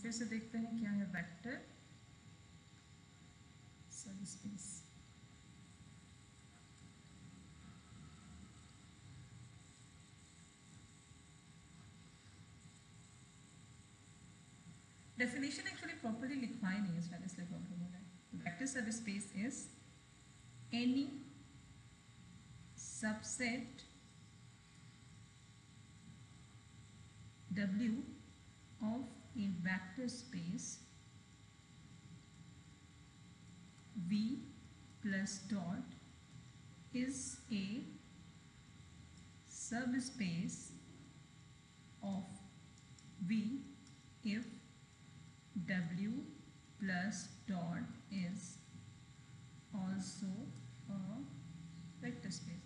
फिर से देखते हैं क्या है vector subspace. Definition actually properly लिखवाई नहीं है, इसलिए प्रॉब्लम हो रहा है। Vector subspace is any subset W of a vector space V plus dot is a subspace of V if W plus dot is also a vector space.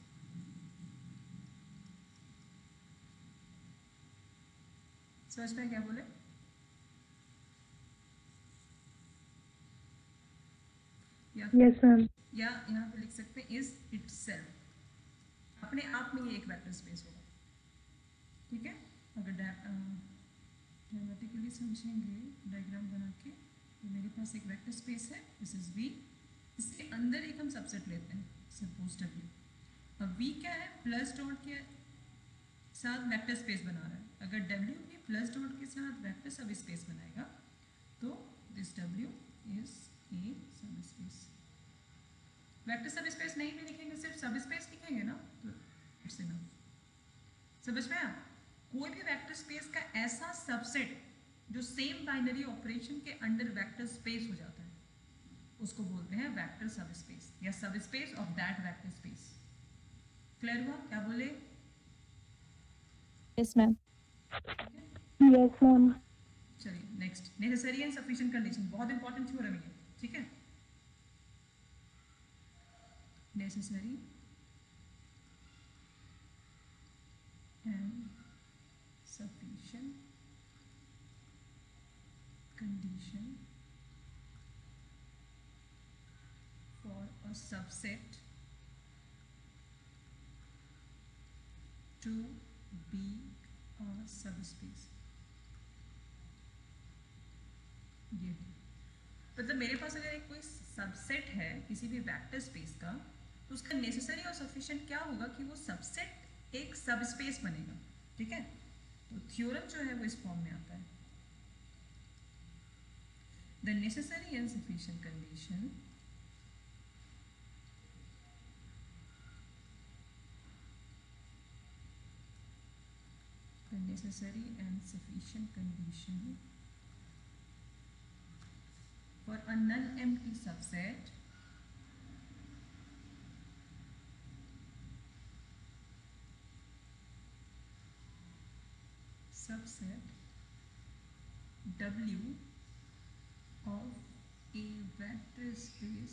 समझ में क्या बोले? Yes ma'am. या यहाँ पे लिख सकते हैं इज इटसेल्फ, अपने आप में ये एक वेक्टर स्पेस होगा। ठीक है, अगर ड्रामेटिकली समझेंगे डायग्राम बना के, तो मेरे पास एक वेक्टर स्पेस है, दिस इज वी, इसके अंदर एक हम सबसेट लेते हैं सपोज W। अब V क्या है, प्लस डॉट के साथ वेक्टर स्पेस बना रहा है। अगर W भी प्लस डॉट के साथ वेक्टर सब स्पेस बनाएगा तो दिस W इज ए सब स्पेस। वेक्टर सब स्पेस नहीं भी लिखेंगे, सिर्फ सब स्पेस लिखेंगे ना, तो इट्स इनफ। समझ में आया? कोई भी वेक्टर स्पेस का ऐसा सबसेट जो सेम बाइनरी ऑपरेशन के अंडर वेक्टर स्पेस हो जाता है, उसको बोलते हैं वेक्टर सबस्पेस या subspace of that vector space. Clear हुआ? क्या बोले? Yes ma'am. Yes ma'am. चलिए next, necessary and sufficient condition, बहुत इंपॉर्टेंट थ्योरम है। ठीक है, necessary and sufficient condition for a subset to be a subspace। ये मतलब मेरे पास अगर एक कोई सबसेट है किसी भी वेक्टर स्पेस का, तो उसका नेसेसरी और सफिशिएंट क्या होगा कि वो सबसेट एक सबस्पेस बनेगा। ठीक है, तो थ्योरम जो है वो इस फॉर्म में आता है, the necessary and sufficient condition the necessary and sufficient condition for a non-empty subset W of a vector space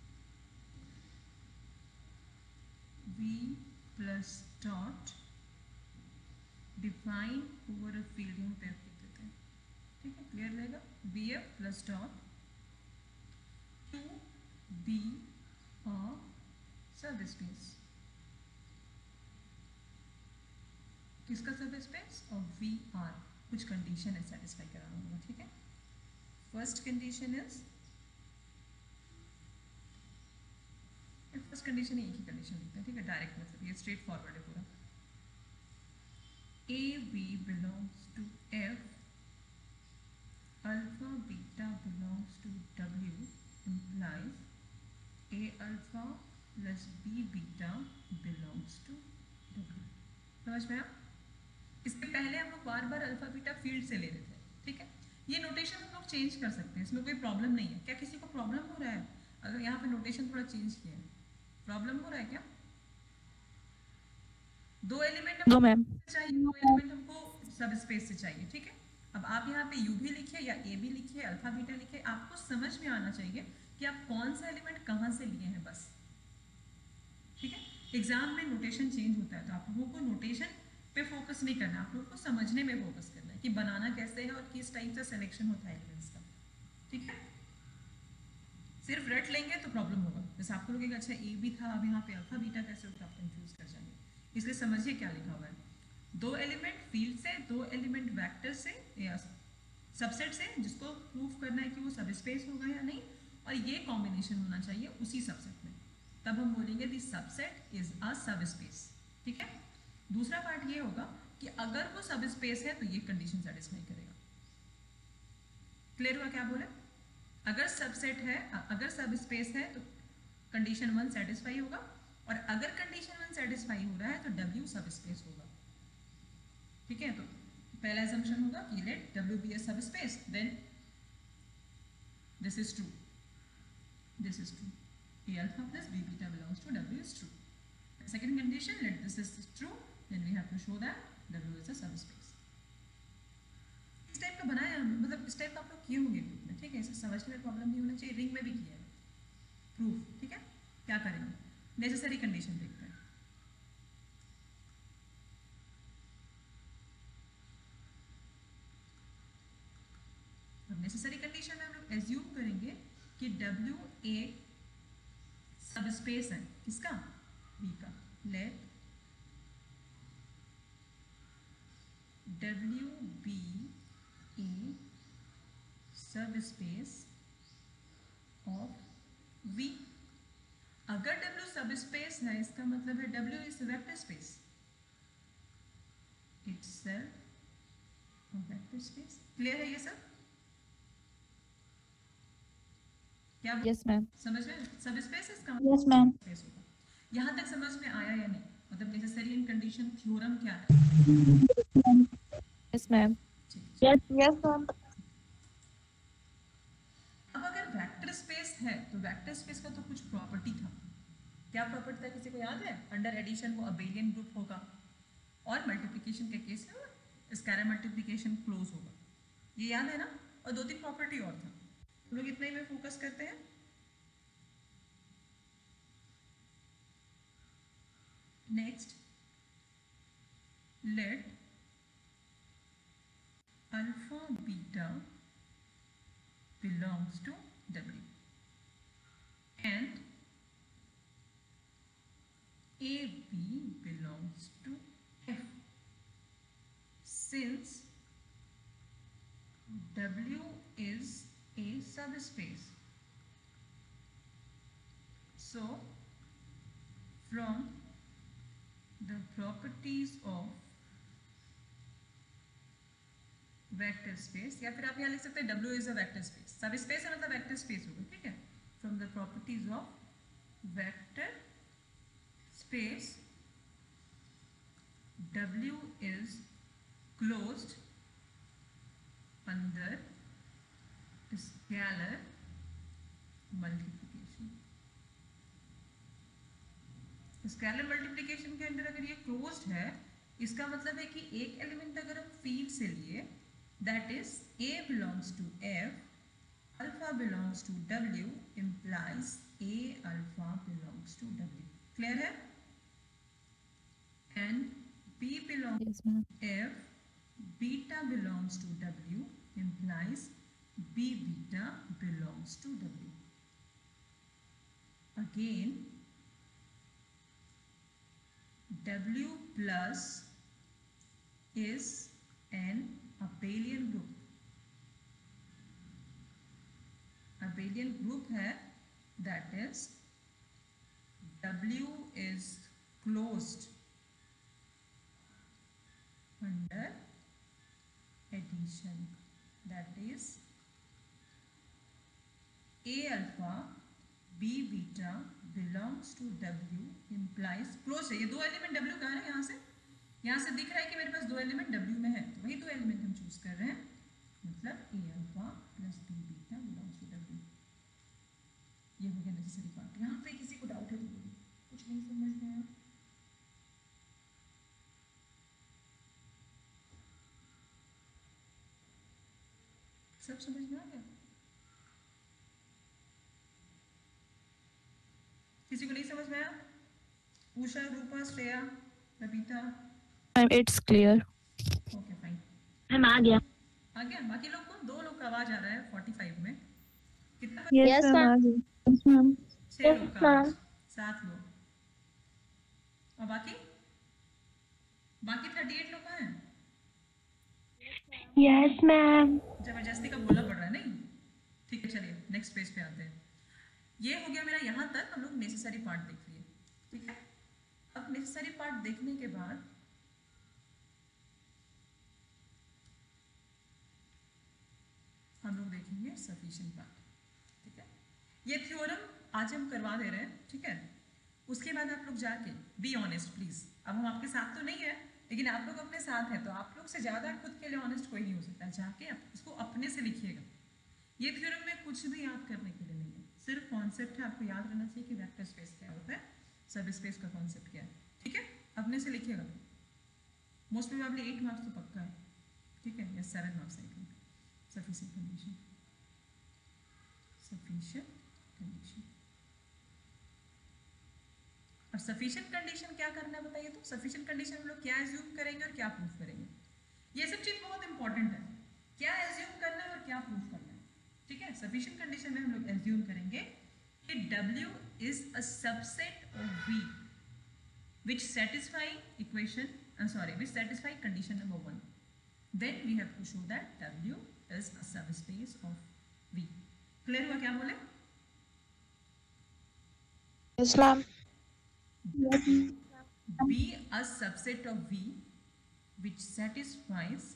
V plus dot define over a field, यहाँ पे आप लिख देते हैं। ठीक है, क्लियर रहेगा? B F plus dot to be a subspace, किसका सब स्पेस? और वी आर, कुछ कंडीशन है सेटिस्फाई कराना होगा। ठीक है, first condition is, first condition एक ही कंडीशन लिखते हैं। ठीक है, डायरेक्ट मतलब ये स्ट्रेट फॉरवर्ड है पूरा। A B belongs to F, alpha beta belongs to W implies A alpha plus B beta belongs to W। समझ में आया? इसके पहले हम लोग बार बार अल्फा बीटा फील्ड से ले रहे थे। ठीक है, ये नोटेशन हम लोग चेंज कर सकते हैं, इसमें कोई प्रॉब्लम नहीं है। क्या किसी को प्रॉब्लम हो रहा है अगर यहाँ पे नोटेशन थोड़ा चेंज किया है? प्रॉब्लम हो रहा है क्या? दो एलिमेंट नो मैम चाहिए, दो एलिमेंट हमको सब स्पेस से चाहिए। ठीक है, अब आप यहाँ पे यू भी लिखिए या ए भी लिखिए, अल्फा बीटा लिखिए, आपको समझ में आना चाहिए कि आप कौन सा एलिमेंट कहाँ से लिए हैं बस। ठीक है, एग्जाम में नोटेशन चेंज होता है, तो आप लोगों को नोटेशन पे फोकस नहीं करना, आप लोगों को समझने में फोकस करना है कि बनाना कैसे है और किस टाइप से सिलेक्शन होता है एलिमेंट्स का। ठीक है, सिर्फ रट लेंगे तो प्रॉब्लम होगा। जैसे आपको लगेगा अच्छा ए भी था, अब यहाँ पे अल्फा बीटा कैसे होता है, आप कंफ्यूज कर जाएंगे। इसलिए समझिए क्या लिखा हुआ है, दो एलिमेंट फील्ड से, दो एलिमेंट वेक्टर से या सबसेट से जिसको प्रूव करना है कि वो सब स्पेस होगा या नहीं, और ये कॉम्बिनेशन होना चाहिए उसी सबसेट में, तब हम बोलेंगे दी सबसेट इज अ सब स्पेस। ठीक है। दूसरा पार्ट ये होगा कि अगर वो सब स्पेस है तो ये कंडीशन सेटिस्फाई करेगा। क्लियर हुआ क्या बोले? अगर सबसेट है, अगर सब स्पेस है तो कंडीशन 1 सेटिस्फाई होगा, और अगर कंडीशन 1 सेटिस्फाई हो रहा है तो W सब स्पेस होगा। ठीक है। तो पहला assumption होगा कि let W be a subspace, then this is true, this is true, A alpha plus B beta belongs to W is true. Second condition, let this is true, then we have to show that W is a subspace. इस type का बनाया, मतलब इस type का आप लोग किए होंगे ग्रुप में। ठीक है, इसे समझने में प्रॉब्लम नहीं होना चाहिए। रिंग में भी किया है प्रूफ। ठीक है। क्या करेंगे? नेसेसरी कंडीशन देखते हैं। नेसेसरी कंडीशन में हम लोग एज्यूम करेंगे कि W एक सबस्पेस है। किसका? V का। Let W be a subspace of V। अगर W सबस्पेस है इसका मतलब है W is vector space, itself a vector space. Clear है ये सब? क्या? Yes ma'am. समझ में? सब स्पेस इसका Yes, ma'am. स्पेस होगा। यहाँ तक समझ में आया या नहीं? मतलब नेसेसरी एंड कंडीशन थ्योरम क्या है? Yes ma'am. ठीक। Yes, yes, ma'am. अब अगर वेक्टर स्पेस है तो वेक्टर स्पेस का तो कुछ प्रॉपर्टी था। क्या प्रॉपर्टी था, किसी को याद है? अंडर एडिशन वो अबेलियन ग्रुप होगा, और मल्टीप्लिकेशन के केस में स्कैलर मल्टीप्लिकेशन क्लोज होगा। ये याद है ना? और 2-3 प्रॉपर्टी और था। हम लोग इतना ही में फोकस करते हैं। Next, let alpha beta belongs to W and AB belongs to F. Since W is a subspace, so from the properties of vector space, या फिर आप यहाँ लिख सकते हैं W is a vector space. Subspace है मतलब vector space होगा। ठीक है। From the properties of vector space W is closed under scalar multiplication। Scalar multiplication के अंदर अगर ये क्लोज्ड है, इसका मतलब है कि एक एलिमेंट अगर हम फील्ड से लिए, that is A belongs to F, alpha belongs to W, implies A alpha belongs to W. Clear है? And B belongs yes ma'am. to F, beta belongs to W, implies B beta belongs to W. Again, W plus is an abelian group। abelian group है, that is W is closed under addition, that is A alpha B beta belongs to W implies close है। ये दो element W कहाँ है? यहाँ से दिख रहा है कि मेरे पास दो एलिमेंट W में है, तो वही दो एलिमेंट हम चूज कर रहे हैं, मतलब A alpha plus B beta belongs to W। ये हो गया नेसेसरी पार्ट। यहाँ पे किसी को डाउट है तो बोलिए, कुछ नहीं समझ में आया? सब समझ में आ गया? किसी को नहीं समझ में आया? Usha, Rupa, Shreya, Babita? It's clear. Okay fine. Ma'am आ गया। आ गया? बाकी लोग को? 2 लोग का आवाज आ रहा है 45 में। कितना? Yes, ma'am. Yes, ma'am. 6 लोग का आवाज, 7 लोग। और बाकी 38 लोग कहाँ हैं? Yes, ma'am. जबरदस्त। नेक्स्ट पेज पे आते हैं। ये हो गया मेरा यहाँ तक, हम लोग नेसेसरी पार्ट देख लिए, ठीक है। अब नेसेसरी पार्ट देखने के बाद हम लोग देखेंगे सफिशिएंट पार्ट, ठीक है। ये थ्योरम आज हम करवा दे रहे हैं, ठीक है। उसके बाद आप लोग जाके बी ऑनेस्ट प्लीज। अब हम आपके साथ तो नहीं है, लेकिन आप लोग अपने साथ हैं, तो आप लोग से ज़्यादा खुद के लिए ऑनेस्ट कोई नहीं हो सकता। जाके आप इसको अपने से लिखिएगा। ये थ्योरम में कुछ भी याद करने के लिए नहीं है, सिर्फ कॉन्सेप्ट है। आपको याद रहना चाहिए कि वेक्टर स्पेस क्या होता है, सब स्पेस का कॉन्सेप्ट क्या है, ठीक है। अपने से लिखिएगा। मोस्ट प्रोबेबली 8 मार्क्स तो पक्का है, ठीक है, या 7 marks I think. Sufficient condition, sufficient condition. और सफिशिएंट कंडीशन क्या करना है बताइए तो। सफिशिएंट कंडीशन हम लोग क्या एज्यूम करेंगे और क्या प्रूफ करेंगे, ये सब चीज बहुत इंपॉर्टेंट है। क्या एज्यूम करना है और क्या प्रूफ करना है, ठीक है। सफिशिएंट कंडीशन में हम लोग एज्यूम करेंगे कि W is a subset of V which satisfy equation which satisfy condition number 1. Then we have to show that W is a subspace of V. Clear हुआ क्या बोले? Yes, ma'am. Be a subset of V which satisfies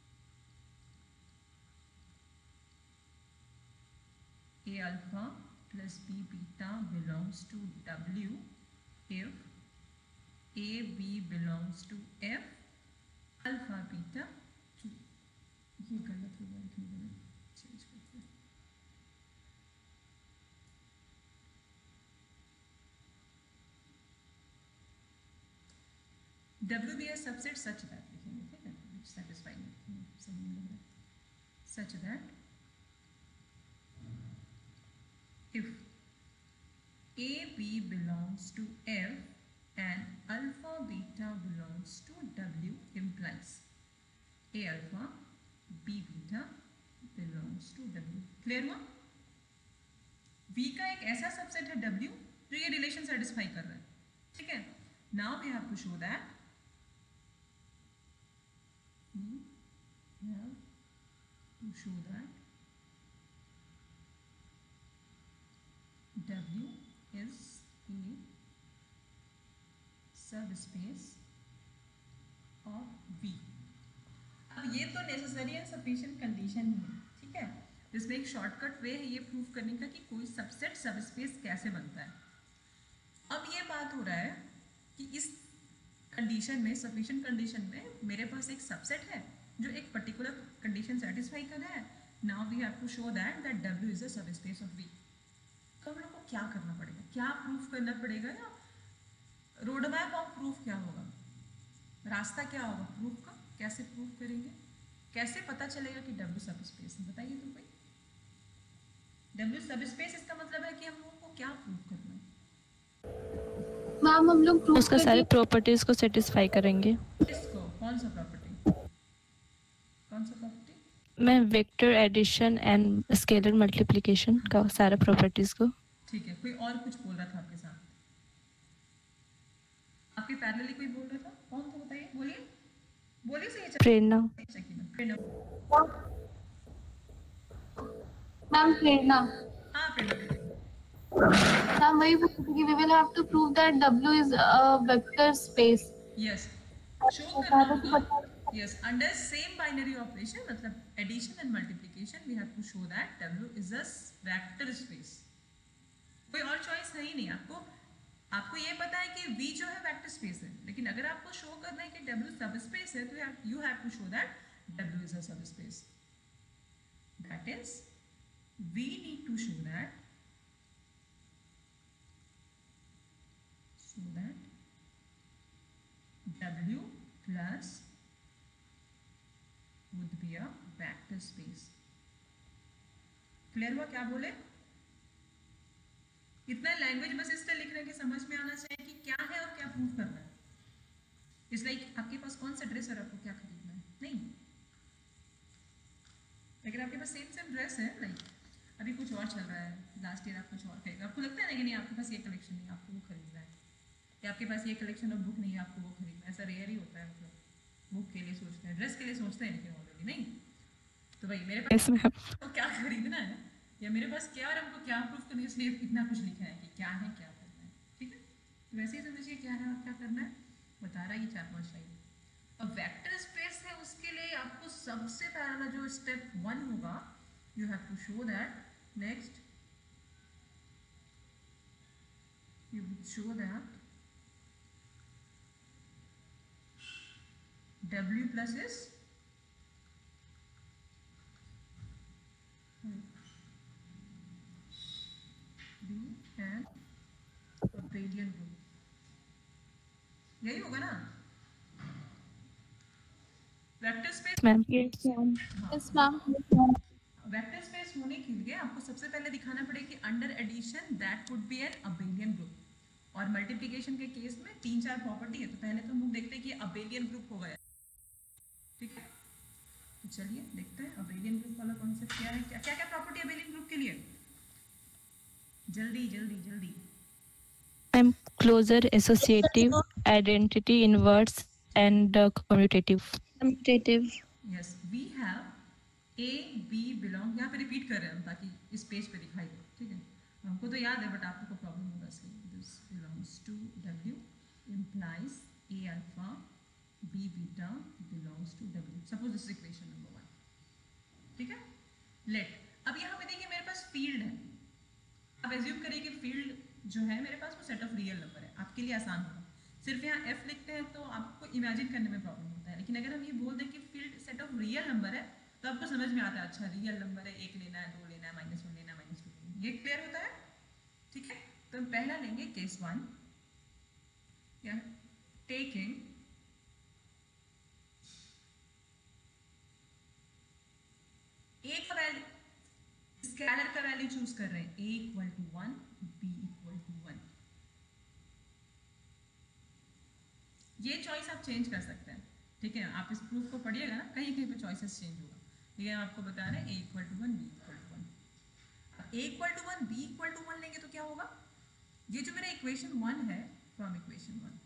A alpha plus B beta belongs to W if A B belongs to F alpha beta 2. ये गलत हो गया, लिखने में change करते हैं। W be a subset such that लिखेंगे, ठीक है, which satisfy सही नहीं लग रहा, such that if A B belongs to F and alpha beta belongs to W implies A alpha B beta belongs to W. Clear हुआ? V का एक ऐसा सबसेट है W जो ये रिलेशन सेटिस्फाई कर रहा है, ठीक है। Now we have to show that W is a subspace of V. अब ये तो नेसेसरी एंड सफिशिएंट कंडीशन ही है, ठीक है। इसमें एक शॉर्टकट वे है ये प्रूफ करने का कि कोई सबसेट सबस्पेस कैसे बनता है। अब ये बात हो रहा है कि इस कंडीशन में, सफिशिएंट कंडीशन में, मेरे पास एक सबसेट है जो एक पर्टिकुलर कंडीशन सेटिस्फाई कर रहा है। Now we have to show that W is a subspace of V। तो हम लोग को क्या करना पड़ेगा, क्या प्रूफ करना पड़ेगा, या रोड मैप ऑफ प्रूफ क्या होगा, रास्ता क्या होगा प्रूफ का, कैसे प्रूफ करेंगे, कैसे पता चलेगा कि W सबस्पेस है, बताइए तो भाई। W सबस्पेस इसका मतलब है कि हम लोगों को क्या प्रूफ करना है। मैम हम लोग उसका सारे प्रॉपर्टीज को सेटिस्फाई करेंगे। इसको कौन सा प्रॉपर्टी, कौन सा प्रॉपर्टी? मैं vector addition and scalar multiplication का सारे प्रॉपर्टीज को। ठीक है, कोई और कुछ बोल रहा था आपके साथ, आपके पैरेलली कोई बोल रहा था, कौन था बताइए, बोलिए बोलिए सही। प्रेरणा। प्रेरणा, मैम प्रेरणा, हाँ प्रेरणा। मैम वही बोल रही थी कि we will have to prove that W is a vector space. Yes, show करना होगा। Yes, under same binary operation मतलब addition and multiplication we have to show that W is a vector space. कोई और choice है ही नहीं आपको। आपको ये पता है कि V जो है वेक्टर स्पेस है, लेकिन अगर आपको शो करना है कि W सबस्पेस है तो you have to show that W is a subspace. That is we need to show that W plus would be a vector space. Clear हुआ क्या बोले? इतना लैंग्वेज बस इसलिए लिख रहे हैं कि समझ में आना चाहिए कि क्या है और क्या प्रूफ करना है। इट्स लाइक आपके पास कौन सा ड्रेस है और आपको क्या खरीदना है, नहीं। लेकिन आपके पास सेम ड्रेस है, लाइक अभी कुछ और चल रहा है, लास्ट ईयर आप कुछ और खरीदा, आपको लगता है ना कि नहीं आपके पास ये कलेक्शन नहीं, आपको वो खरीदना है, या आपके पास ये कलेक्शन और बुक नहीं है, आपको वो खरीदना है। ऐसा रेयर ही होता है, मतलब बुक के लिए सोचते हैं, ड्रेस के लिए सोचते हैं, लेकिन ऑलरेडी नहीं। तो भाई मेरे पास तो क्या खरीदना है, या मेरे पास क्या और हमको क्या प्रूफ करना है, इसलिए इतना कुछ लिखा है कि क्या है क्या करना है, ठीक है। तो वैसे ही समझिए क्या है और क्या करना है, बता रहा है ये 4-5 लाइन। अब वेक्टर स्पेस है, उसके लिए आपको सबसे पहला जो स्टेप 1 होगा, you have to show that next you would show that W plus is B and abelian group, यही होगा ना vector space. Ma'am. Yes, ma'am. हाँ, Yes, ma'am. वेक्टर स्पेस होने के लिए आपको सबसे पहले दिखाना पड़ेगा कि under addition that would be an abelian group, और मल्टीप्लिकेशन के केस में 3-4 प्रॉपर्टी है, तो पहले तो हम लोग देखते हैं कि अबेलियन ग्रुप होगा, ठीक है। तो चलिए देखते हैं अबेलियन ग्रुप वाला कॉन्सेप्ट क्या है, क्या क्या क्या प्रॉपर्टी अबेलियन ग्रुप के लिए, जल्दी जल्दी जल्दी। Ma'am closure, associative, identity, inverse and commutative. Commutative. Yes we have a b belong, यहाँ पे रिपीट कर रहे हैं हम ताकि इस पेज पे दिखाई दे, ठीक है। हमको तो याद है बट आपको को प्रॉब्लम होगा, इसलिए this belongs to W implies a alpha b beta belongs to W, suppose this is equation number 1, ठीक है। लेट अब यहाँ पे देखिए मेरे पास फील्ड है, अब एज्यूम करिए कि फील्ड जो है मेरे पास वो सेट ऑफ रियल नंबर है, आपके लिए आसान होगा। सिर्फ यहाँ एफ लिखते हैं तो आपको इमेजिन करने में प्रॉब्लम होता है, लेकिन अगर हम ये बोल दें कि field set of real number है तो आपको समझ में आता है, अच्छा रियल नंबर है, 1 लेना है, 2 लेना है, -1 लेना है, -2 लेना है, ये क्लियर होता है, ठीक है। तो हम पहला लेंगे केस 1, या टेकिंग ए का वैल्यू, स्केलर का वैल्यू चूज कर रहे हैं, a equal to 1, b equal to 1, ये चॉइस आप चेंज कर सकते हैं, ठीक है। आप इस प्रूफ को पढ़िएगा ना, कहीं कहीं पे चॉइसेस चेंज होगा, ये हम आपको बता रहे हैं a equal to 1, b equal to 1। a equal to 1, b equal to 1 लेंगे तो क्या होगा, ये जो मेरा इक्वेशन 1 है फ्रॉम इक्वेशन 1,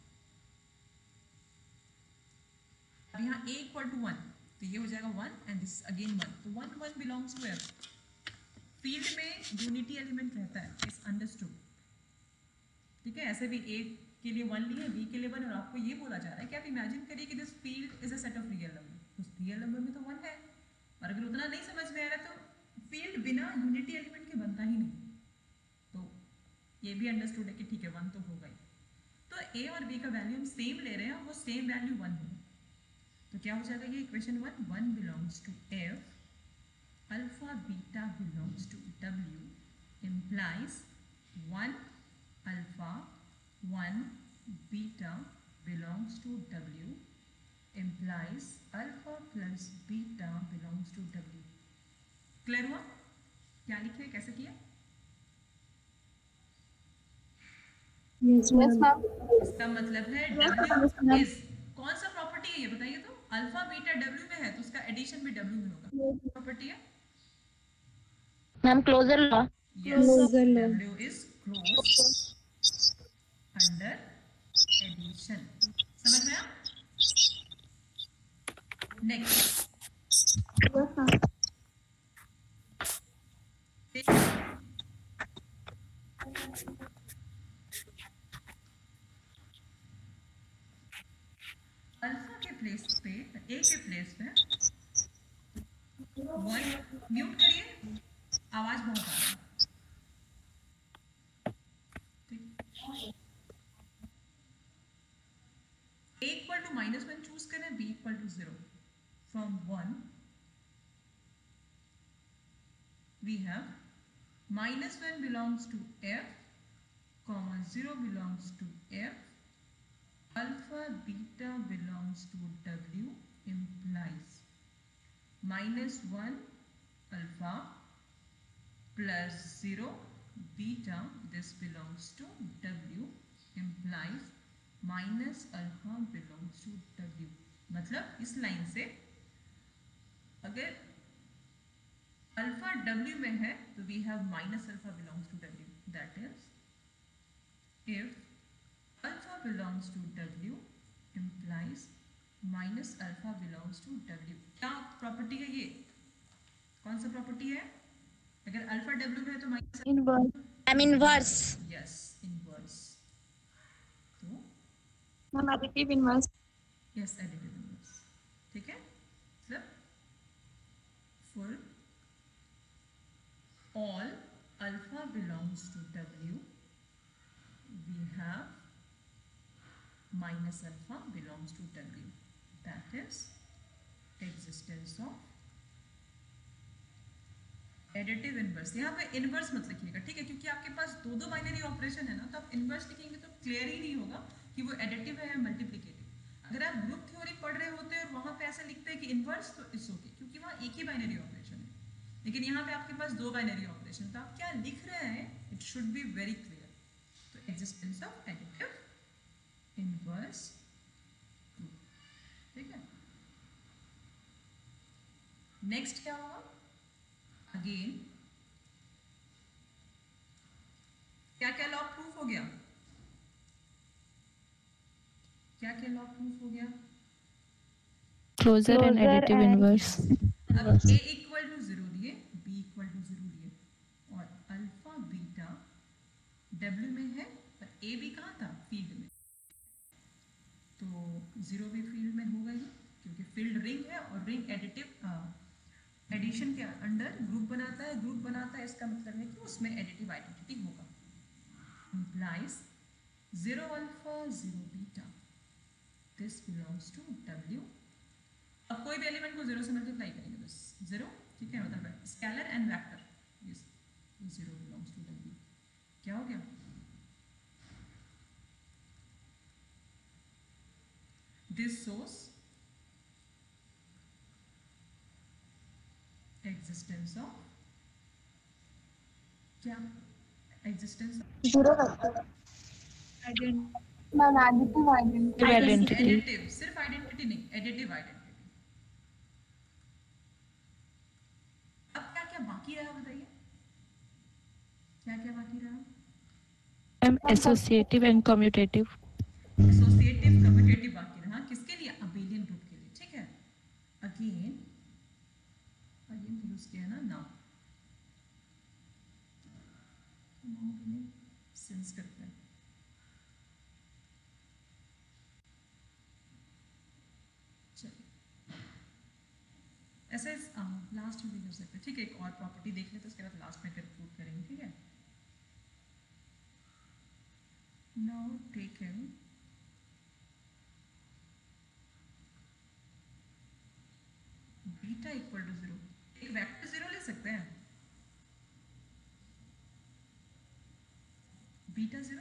अब यहाँ a इक्वल टू 1 तो ये हो जाएगा 1 एंड दिस अगेन 1, तो 1 1 बिलोंग्स टू f। फील्ड में यूनिटी एलिमेंट रहता है, इज अंडरस्टूड, ठीक है। ऐसे भी a के लिए 1 लिए, b के लिए 1, और आपको ये बोला जा रहा है कि आप इमेजिन करिए कि this field is a set of real number, तो रियल नंबर में तो 1 है, और अगर उतना नहीं समझ में आ रहा तो फील्ड बिना यूनिटी एलिमेंट के बनता ही नहीं, तो ये भी अंडरस्टूड है कि ठीक है 1 तो होगा ही। तो a और b का वैल्यू हम सेम ले रहे हैं, वो सेम वैल्यू 1 है, तो क्या हो जाएगा ये equation 1 belongs to f, alpha beta belongs to w, implies 1 alpha 1 beta belongs to w, implies alpha plus beta belongs to w। Clear हुआ क्या लिखे, कैसे किया? Yes, ma'am. इसका मतलब है Yes, w ma'am. इज, कौन सा प्रॉपर्टी है ये बताइए तो, अल्फा बीटा w में है तो उसका एडिशन भी w में होगा, प्रॉपर्टी है ma'am closure law. yes, Closer law. w is closed under addition, समझ में आया? Next Yes, ma'am. अल्फा के प्लेस पे, ए के प्लेस पे 1, म्यूट करिए, आवाज बहुत आ रहा है, ठीक। a इक्वल टू -1 चूज करें, b equal to 0, from 1 we have -1 belongs to f, comma 0 belongs to f, alpha beta belongs to w, implies -1 alpha plus 0 beta, this belongs to w, implies minus alpha belongs to w। मतलब इस line से अगर alpha w में है तो we have minus alpha belongs to w, that is if alpha belongs to w implies minus alpha belongs to w। क्या property है ये, कौन सा प्रॉपर्टी है? अगर अल्फा डब्ल्यू में है तो minus Inverse. I'm inverse. Yes inverse, तो ma'am additive inverse. Yes additive inverse, ठीक है। मतलब for all alpha belongs to W, we have minus alpha belongs to W. That is existence of additive inverse. यहाँ पे inverse मत लिखिएगा, ठीक है, क्योंकि आपके पास दो दो बाइनरी ऑपरेशन है ना, तो आप इनवर्स लिखेंगे तो क्लियर ही नहीं होगा कि वो एडिटिव है या मल्टीप्लिकेटिव। अगर आप ग्रुप थ्योरी पढ़ रहे होते हैं और वहाँ पे ऐसा लिखते हैं कि इनवर्स, तो इट्स ओके, क्योंकि वहाँ एक ही बाइनरी ऑपरेशन है। लेकिन यहाँ पे आपके पास दो बाइनरी ऑपरेशन, तो आप क्या लिख रहे हैं it should be very clear. तो existence of additive inverse group, ठीक है। नेक्स्ट क्या होगा, अगेन क्या क्या लॉ प्रूफ हो गया, क्या क्या लॉ प्रूफ हो गया, Closure and additive inverse. अब a इक्वल टू 0 लिए, b इक्वल टू 0 लिए, और अल्फा बीटा w में है पर a भी कहाँ था, फील्ड में, तो 0 भी फील्ड में होगा ही, क्योंकि फील्ड रिंग है और रिंग एडिटिव एडिशन के अंडर ग्रुप बनाता है, ग्रुप बनाता है, इसका मतलब है कि उसमें एडिटिव आइडेंटिटी होगा। implies 0 alpha 0 beta, this belongs to W। अब कोई भी एलिमेंट को 0 से मल्टीप्लाई करेंगे, बस 0, ठीक है, मतलब scalar and vector, yes 0 belongs to W। क्या हो गया, this shows existence of क्या, existence of zero vector. Ma'am additive identity. Identity. Additive, सिर्फ आइडेंटिटी नहीं, एडिटिव आइडेंटिटी। अब क्या क्या बाकी रहा बताइए, क्या क्या बाकी रहा, Associative and commutative. Associative commutative बाकी रहा, किसके लिए, अबेलियन ग्रुप के लिए, ठीक है। अगेन अगेन यूज किया ना नाउ, सेंस करते हैं, चलिए ऐसे लास्ट में भी कर सकते हैं, ठीक है। एक और प्रॉपर्टी देख लेते हैं, उसके बाद लास्ट में फिर प्रूव करेंगे, ठीक है। Now taken beta equal to 0, एक वेक्टर 0 ले सकते हैं, beta 0,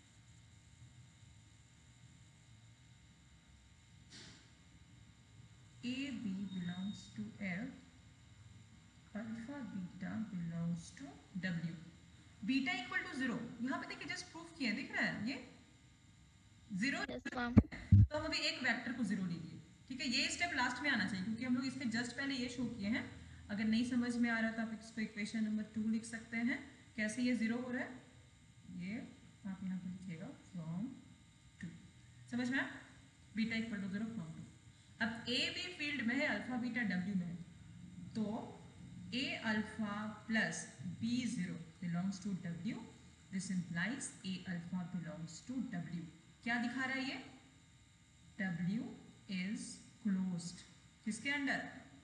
a b belongs to f, alpha beta belongs to w, beta equal to 0, यहाँ पे देखिए जस्ट प्रूफ किया, दिख रहा है ये 0, Yes, ma'am. तो हम अभी एक वेक्टर को 0 ले लिए, ठीक है। ये स्टेप लास्ट में आना चाहिए, क्योंकि हम लोग इसके जस्ट पहले ये शो किए हैं। अगर नहीं समझ में आ रहा तो आप इसको इक्वेशन नंबर 2 लिख सकते हैं, कैसे ये 0 हो रहा है, ये आप यहाँ पर लिखिएगा फ्रॉम 2, समझ में आया, बीटा इक्वल टू 0 फ्रॉम 2। अब ए बी फील्ड में है, अल्फा बीटा डब्ल्यू में है, तो a alpha plus b 0 belongs to W, this implies a alpha belongs to W. क्या दिखा रहा है ये, W is closed, किसके under,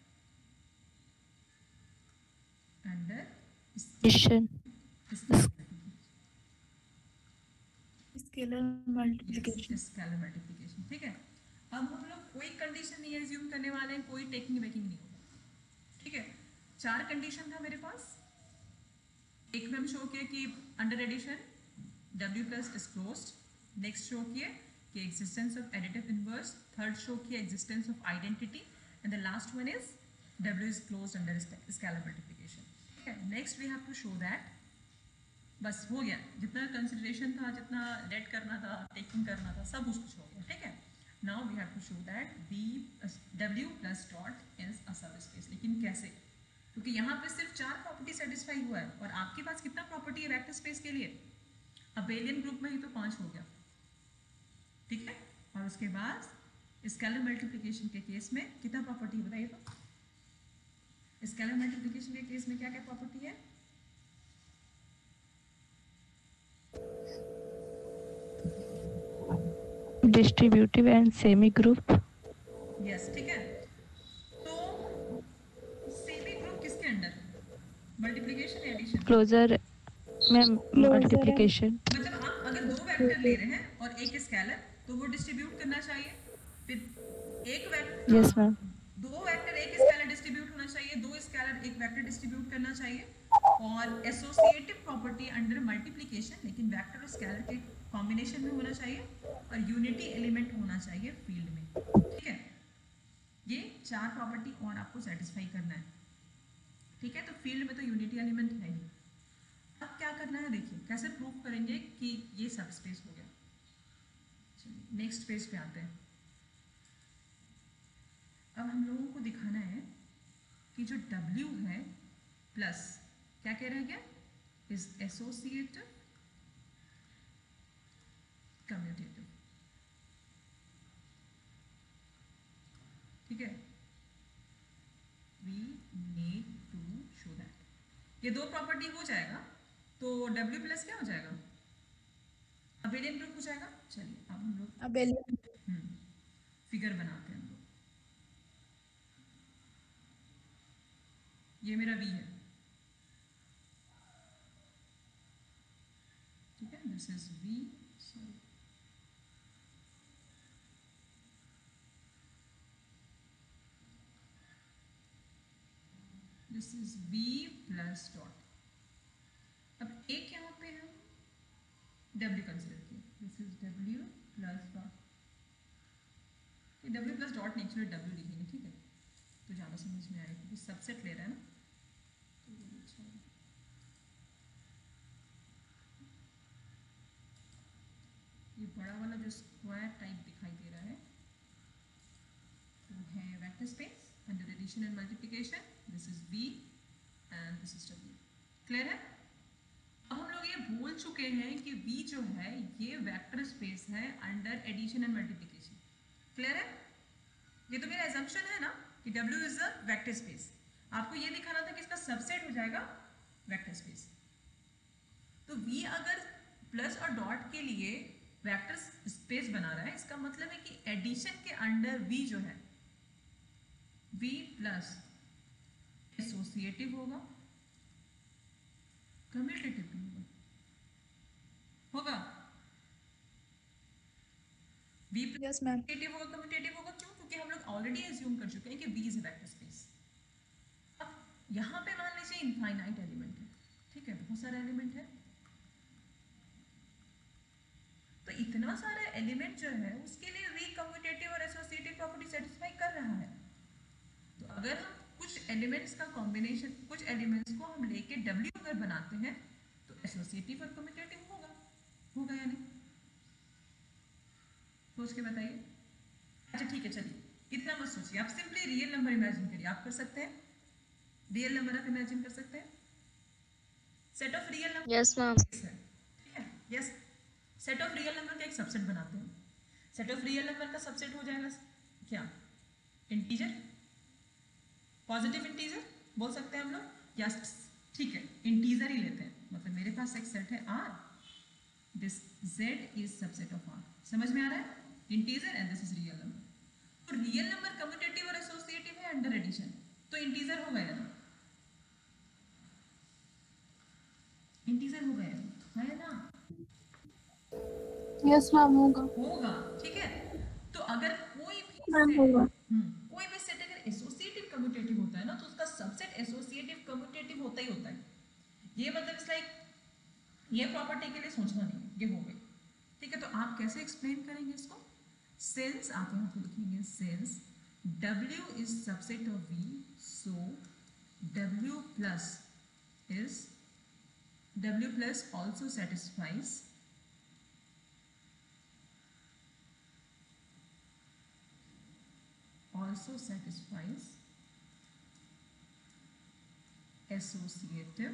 under Addition. Scalar multiplication. Scalar multiplication, ठीक है। अब हम लोग कोई कंडीशन नहीं एज्यूम करने वाले हैं, कोई टेकिंग बेकिंग नहीं होगा, ठीक है। 4 कंडीशन था मेरे पास, एक में हम शो किया कि under addition W plus is closed, next show किए कि existence of additive inverse, third show किया existence of identity, and the last one is W is closed under scalar multiplication, ठीक है। Next we have to show that, बस हो गया, जितना consideration था, जितना रेड करना था, टेकिंग करना था, सब कुछ हो गया, ठीक है। Now we have to show that W plus dot is a subspace, लेकिन कैसे, क्योंकि यहाँ पे सिर्फ 4 प्रॉपर्टी सेटिस्फाई हुआ है, और आपके पास कितना प्रॉपर्टी है वेक्टर स्पेस के लिए, अबेलियन ग्रुप में ही तो 5 हो गया, ठीक है। और उसके बाद स्केलर मल्टीप्लिकेशन के केस में कितना प्रॉपर्टी बताइए, तो स्केलर मल्टीप्लिकेशन के केस में क्या क्या प्रॉपर्टी है, distributive and semi group. यस ठीक है। तो सेमी ग्रुप किसके अंडर, मल्टीप्लिकेशन एडिशन? Closure में multiplication. मतलब आप अगर दो वेक्टर ले रहे हैं और एक स्केलर, तो वो डिस्ट्रीब्यूट करना चाहिए। फिर एक वेक्टर, Yes ma'am. दो वेक्टर एक स्केलर डिस्ट्रीब्यूट होना चाहिए, दो स्केलर एक वेक्टर डिस्ट्रीब्यूट करना चाहिए। और एसोसिएटिव प्रॉपर्टी अंडर मल्टीप्लिकेशन, लेकिन वेक्टर और स्केलर के कॉम्बिनेशन में होना चाहिए और यूनिटी एलिमेंट होना चाहिए फील्ड में, ठीक है। ये चार प्रॉपर्टी और आपको सेटिस्फाई करना है, ठीक है। तो फील्ड में तो यूनिटी एलिमेंट है ही। अब क्या करना है, देखिए कैसे प्रूव करेंगे कि ये सबस्पेस हो गया। चलिए नेक्स्ट पेज पे आते हैं। अब हम लोगों को दिखाना है कि जो W है प्लस क्या कह रहे हैं, क्या इज एसोसिएटिव कम्यूटेटिव, ठीक है। We need to show that ये दो प्रॉपर्टी हो जाएगा तो W प्लस क्या हो जाएगा, अबेलियन ग्रुप हो जाएगा। चलिए अब हम लोग फिगर बनाते हैं हम लोग। ये मेरा V है, ठीक है। This is V, sorry this is V plus dot. अब एक यहाँ पे हम W कंसिडर किए, this is W plus dot. W plus dot नहीं, एक्चुअली W लिखेंगे, ठीक है, तो ज़्यादा समझ में आएगा क्योंकि सबसेट ले रहा है ना। तो अच्छा, ये बड़ा वाला जो स्क्वायर टाइप दिखाई दे रहा है तो है vector space under addition and multiplication. This is V and this is W। Clear है? अब हम लोग ये भूल चुके हैं कि V जो है ये वेक्टर स्पेस है under addition and multiplication. Clear है? ये तो मेरा एजम्पशन है ना कि W is a vector space. आपको ये दिखाना था कि इसका सबसेट हो जाएगा वेक्टर स्पेस। तो V अगर प्लस और डॉट के लिए वेक्टर स्पेस बना रहा है, इसका मतलब है कि एडिशन के अंडर V जो है V प्लस एसोसिएटिव होगा, कम्यूटेटिव भी होगा V प्लस एसोसिएटिव होगा, कम्यूटेटिव होगा। क्यों? क्योंकि हम लोग ऑलरेडी एज्यूम कर चुके हैं कि V is a vector space. अब यहाँ पे मान लीजिए इनफाइनाइट एलिमेंट है, ठीक है, बहुत सारे एलिमेंट है। तो इतना सारा एलिमेंट जो है उसके लिए V कम्यूटेटिव और एसोसिएटिव प्रॉपर्टी सेटिस्फाई कर रहा है। तो अगर हम कुछ एलिमेंट्स का कॉम्बिनेशन, कुछ एलिमेंट्स को हम लेके W अगर बनाते हैं तो एसोसिएटिव और कम्यूटेटिव होगा या नहीं? सोच के बताइए। अच्छा ठीक है, चलिए इतना मत सोचिए, आप सिंपली रियल नंबर इमेजिन करिए। आप कर सकते हैं रियल नंबर, आप इमेजिन कर सकते हैं। Set of real number, yes ma'am. ठीक है, yes. Set of real number का एक सबसेट बनाते हैं। सेट ऑफ रियल नंबर का सबसेट हो जाएगा क्या, इंटीजर, पॉजिटिव इंटीजर बोल सकते हैं हम लोग, या ठीक है इंटीजर ही लेते हैं। मतलब मेरे पास एक सेट है R, this Z is subset of R। समझ में आ रहा है? Integer and this is real number. तो रियल नंबर कम्यूटेटिव और एसोसिएटिव है अंडर एडिशन, तो इंटीजर हो गया ना, इंटीजर हो गया है ना? यस मैम होगा। होगा, ठीक है। तो अगर कोई भी मैम सेट, होगा। कोई भी सेट अगर एसोसिएटिव कम्यूटेटिव होता है ना, तो उसका सबसेट एसोसिएटिव कम्यूटेटिव होता ही होता है। ये मतलब इट्स लाइक ये प्रॉपर्टी के लिए सोचना नहीं, ये हो गई, ठीक है। तो आप कैसे एक्सप्लेन करेंगे इसको? सिंस आप यहाँ पे लिखेंगे since W is subset of V, so W plus also satisfies associative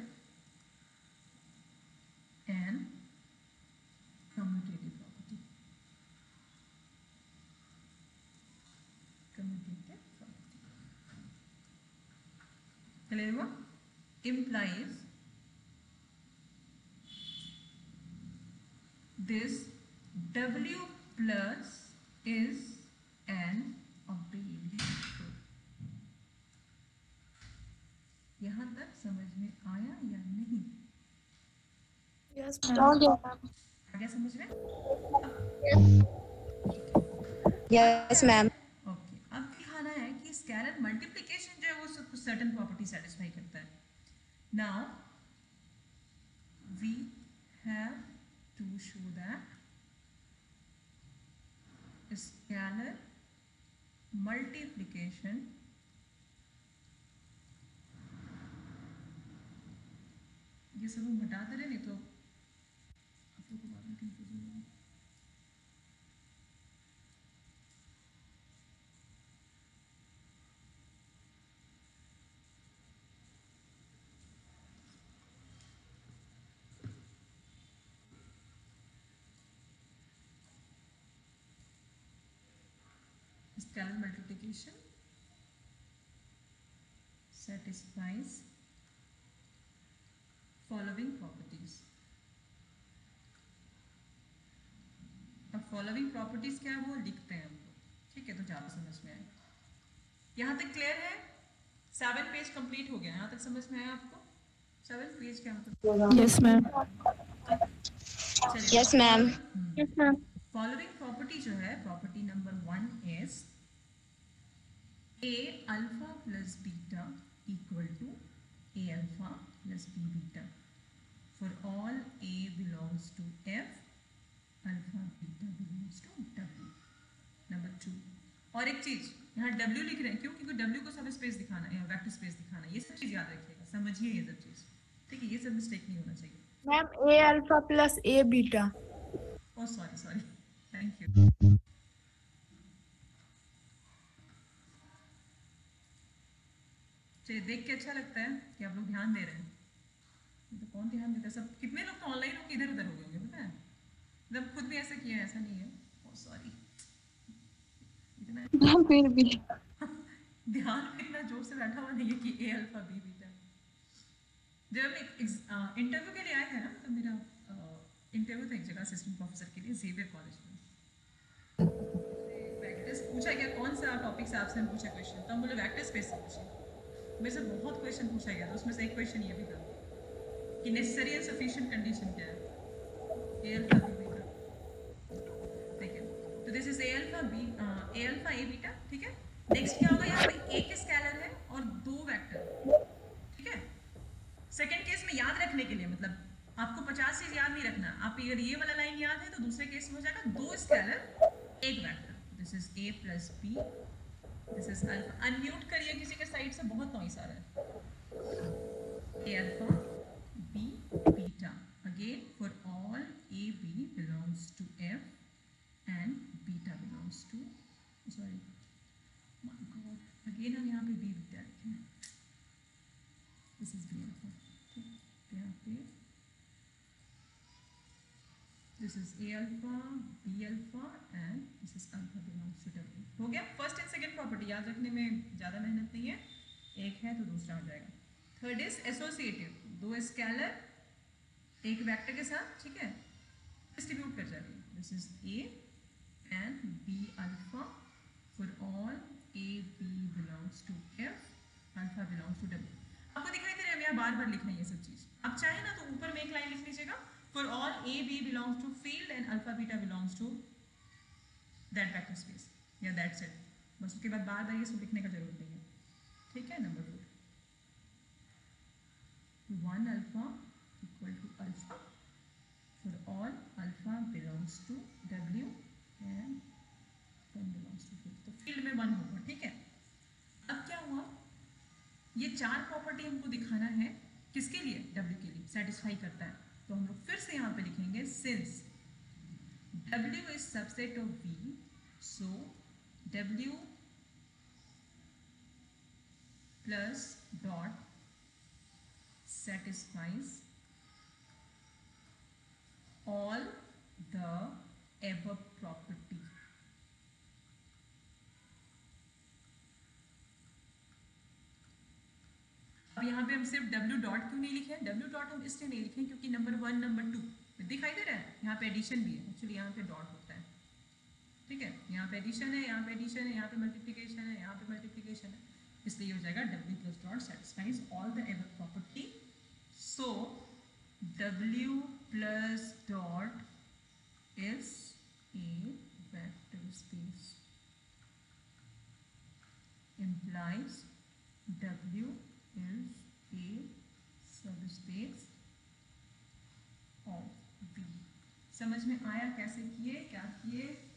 and commutative property. Clear हुआ? Implies this W plus is an abbreviation. यहाँ तक समझ में आया या नहीं? Yes, आ गया समझ में? Yes ma'am. ओके, अब दिखाना है कि स्केलर मल्टीप्लिकेशन जो है वो सब कुछ सर्टेन प्रॉपर्टी सेटिस्फाई करता है. Now we have to show that scalar multiplication ये सब हम हटाते रहे, नहीं तो आप लोगों को बाद में कंफ्यूजन होगा. Scalar multiplication satisfies following properties. अब following properties क्या है वो लिखते हैं हम लोग, ठीक है? तो ज़्यादा समझ में आए. यहाँ तक क्लियर है? 7 पेज कंप्लीट हो गया. यहाँ तक समझ में आया आपको? 7 पेज क्या मतलब? yes, ma'am. Yes ma'am. Yes, ma'am. Following property जो है, property number 1 is a alpha plus beta equal to a alpha plus b beta for all a belongs to f alpha beta belongs to W. Number 2, और एक चीज यहाँ W लिख रहे हैं क्यों? क्योंकि डब्ल्यू को सब स्पेस दिखाना है या वेक्टर स्पेस दिखाना है. ये सब चीज याद रखिएगा, समझिए ये सब चीज, ठीक है? ये सब मिस्टेक नहीं होना चाहिए. Ma'am a alpha plus a beta. Oh sorry, thank you. चलिए, देख के अच्छा लगता है कि आप लोग ध्यान दे रहे हैं. तो कौन ध्यान देता है? सब कितने लोग तो ऑनलाइन हो के इधर उधर हो गए होंगे, पता है? मतलब खुद भी ऐसा किया है, ऐसा नहीं है. ओ सॉरी, इतना फिर भी ध्यान में इतना जोर से बैठा हुआ नहीं है कि ए अल्फा बी बीटा. जब हम इंटरव्यू के लिए आए थे ना, तो मेरा इंटरव्यू था एक जगह असिस्टेंट प्रोफेसर के लिए जेवियर कॉलेज में. वेक्टर्स पूछा गया, कौन सा टॉपिक से आपसे पूछा क्वेश्चन, तो हम बोले वेक्टर स्पेस से पूछे. मेरे से बहुत क्वेश्चन पूछा गया था, उसमें से एक क्वेश्चन ये भी था कि नेसेसरी एंड सफिशिएंट कंडीशन क्या है ए अल्फा बी बीटा. ठीक है, तो this is a alpha a beta. ठीक है, नेक्स्ट क्या होगा? यहाँ पे एक स्केलर है और 2 वेक्टर. ठीक है, सेकंड केस में याद रखने के लिए, मतलब आपको 50 चीज याद नहीं रखना. आप अगर ये वाला लाइन याद है तो दूसरे केस में हो जाएगा 2 scalar 1 vector. This is a plus b, this is alpha. Unmute करिए किसी के साइड से, बहुत नॉइस आ रहा है. A alpha b beta again for all a b belongs to f and beta belongs to, sorry my god, again हम यहाँ पे बी बीटा लिखें. This is b alpha. ठीक, यहाँ पे this is a alpha b alpha and this is alpha belongs to W. हो गया. First and second property याद रखने में ज़्यादा मेहनत नहीं है, एक है तो दूसरा हो जाएगा. थर्ड इज एसोसिएटिव, 2 स्केलर एक वेक्टर के साथ, ठीक है, डिस्ट्रीब्यूट कर जाएगी. This is a and b alpha for all a b belongs to f alpha belongs to W. आपको दिखाई दे रहा है, मैं यहाँ बार बार लिखना है ये सब चीज़. आप चाहे ना तो ऊपर में एक लाइन लिख लीजिएगा, for all a b belongs to field and alpha beta belongs to that vector space या दैट सेट. बस उसके बाद बार बार ये सब लिखने का जरूरत नहीं है. ठीक है. Number 4, 1 alpha equal to alpha for all alpha belongs to W and 1 belongs to field. तो फील्ड में 1 होगा. ठीक है. अब क्या हुआ? ये 4 प्रॉपर्टी हमको दिखाना है किसके लिए? डब्ल्यू के लिए. सेटिस्फाई करता है. तो हम लोग फिर से यहाँ पे लिखेंगे since W is subset of V, so W plus dot satisfies all the above property. अब यहाँ पे हम सिर्फ W डॉट क्यों नहीं लिखे? W डॉट हम इसलिए नहीं लिखे क्योंकि नंबर 1 नंबर 2 दिखाई दे रहा है, यहाँ पे एडिशन भी है. एक्चुअली यहाँ पे डॉट होता है. ठीक है, यहाँ पे एडिशन है, यहाँ पे एडिशन है, यहाँ पे मल्टीप्लिकेशन है, यहाँ पे मल्टीप्लिकेशन है, इसलिए हो जाएगा W plus dot satisfies all the ever property. So W plus dot is a vector space, implies W is a subspace of V. समझ में आया कैसे किए, क्या किए?